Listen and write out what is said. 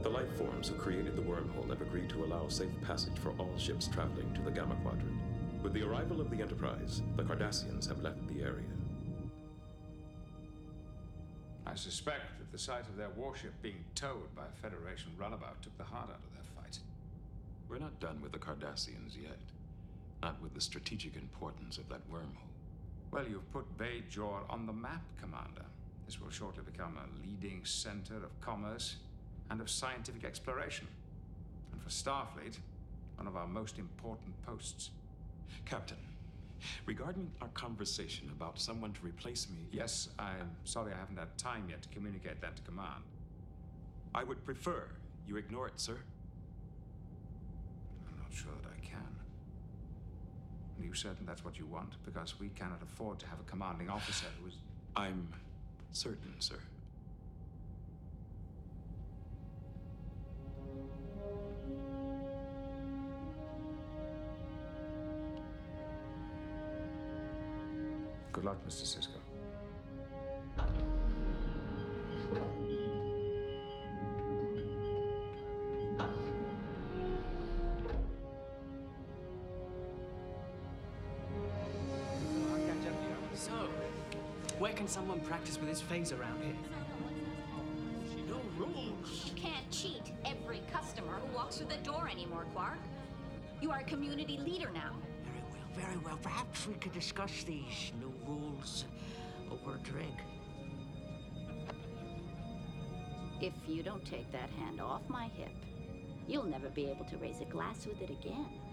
The life forms who created the wormhole have agreed to allow safe passage for all ships traveling to the Gamma Quadrant. With the arrival of the Enterprise, the Cardassians have left the area. I suspect that the sight of their warship being towed by a Federation runabout took the heart out of their fight. We're not done with the Cardassians yet. Not with the strategic importance of that wormhole. Well, you've put Bajor on the map, Commander. This will shortly become a leading center of commerce and of scientific exploration. And for Starfleet, one of our most important posts. Captain, regarding our conversation about someone to replace me... Yes, I'm sorry I haven't had time yet to communicate that to Command. I would prefer you ignore it, sir. I'm not sure that I can. Are you certain that's what you want? Because we cannot afford to have a commanding officer who is... I'm certain, sir. Good luck, Mr. Sisko. So, where can someone practice with his phaser around here? No rules. You can't cheat every customer who walks through the door anymore, Quark. You are a community leader now. Very well, very well. Perhaps we could discuss these new rules over a drink. If you don't take that hand off my hip, you'll never be able to raise a glass with it again.